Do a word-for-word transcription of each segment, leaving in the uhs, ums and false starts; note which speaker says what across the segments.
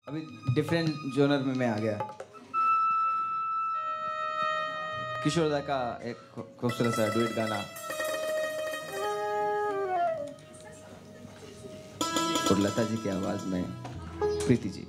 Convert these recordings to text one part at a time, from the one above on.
Speaker 1: अभी different genre में मैं आ गया। किशोर दा का एक खूबसूरत सा डुएट गाना और लता जी की आवाज में प्रीति जी।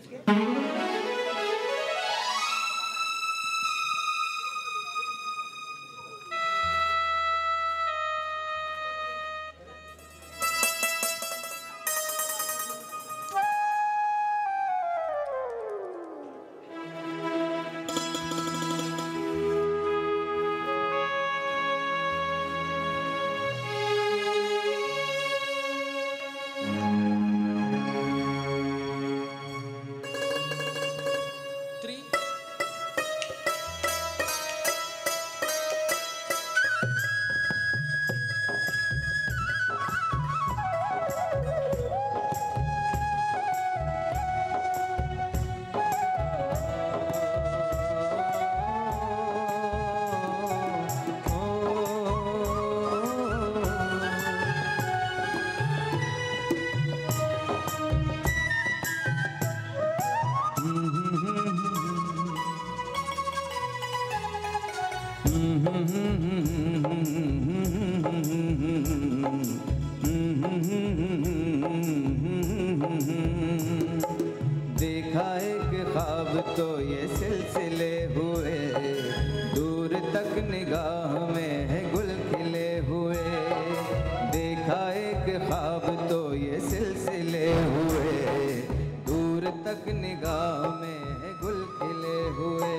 Speaker 1: देखा एक ख्वाब तो ये सिलसिले हुए, दूर तक निगाह में है गुल खिले हुए। देखा एक ख्वाब तो ये सिलसिले हुए, दूर तक निगाह में है गुल खिले हुए।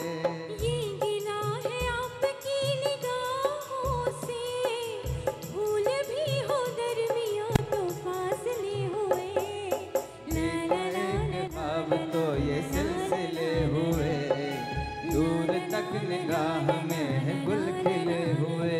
Speaker 1: निगाह में है गुल खिले हुए।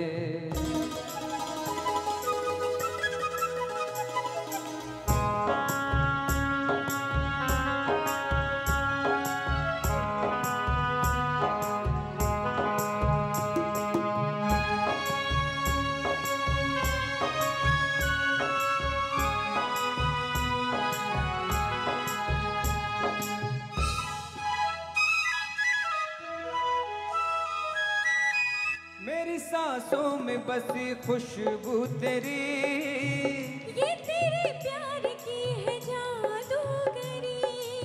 Speaker 1: मेरी सांसों में बसी खुशबू तेरी,
Speaker 2: ये तेरे प्यार की है जादूगरी।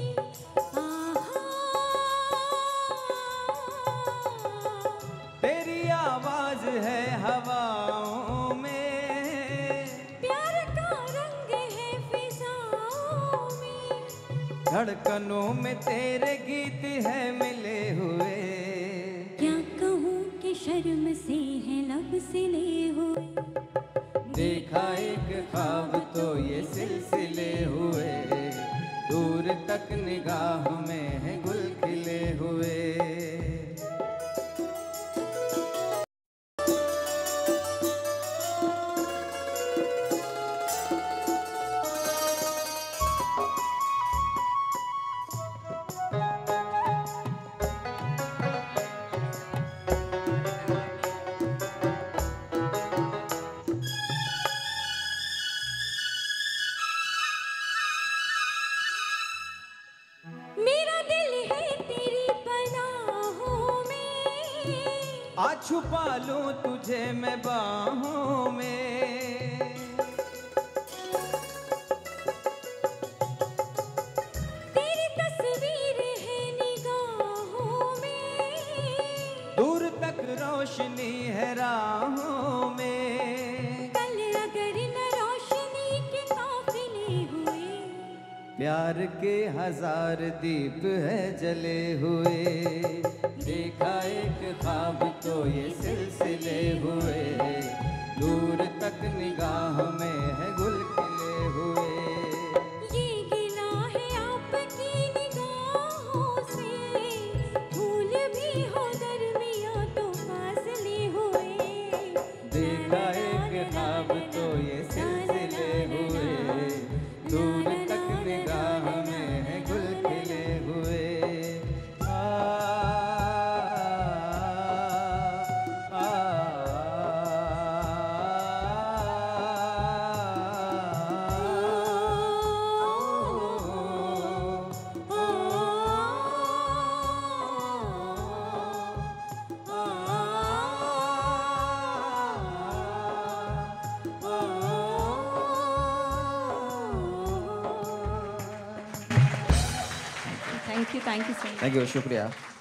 Speaker 1: तेरी आवाज है हवाओं में,
Speaker 2: प्यार का रंग है फिजाओं में।
Speaker 1: धड़कनों में तेरे गीत है मिले हुए।
Speaker 2: क्या कहूँ कि शर्म से है लब सिले हुए।
Speaker 1: देखा एक ख्वाब तो ये सिलसिले हुए, दूर तक निगाह में है गुल खिले हुए।
Speaker 2: मेरा दिल है तेरी पनाहों में,
Speaker 1: आज छुपा लूं तुझे मैं बाहों में।
Speaker 2: तेरी तस्वीर है निगाहों में,
Speaker 1: दूर तक रोशनी है राहों में।
Speaker 2: कल अगर न रोशनी के काफिले हुए।
Speaker 1: प्यार के हजार दीप है जले हुए। देखा एक ख्वाब तो ये सिलसिले हुए, दूर तक निगाह में है गुल खिले हुए।
Speaker 2: ये गिला है आपकी निगाहों से, फूल भी हो दरमिया तो फासले हुए।
Speaker 1: देखा एक ख्वाब तो ये सिलसिले हुए, दूर तक निगाह में है गुल खिले हुए। आ, आ, आ, आ,
Speaker 3: you, thank you so much.
Speaker 1: Thank you, शुक्रिया।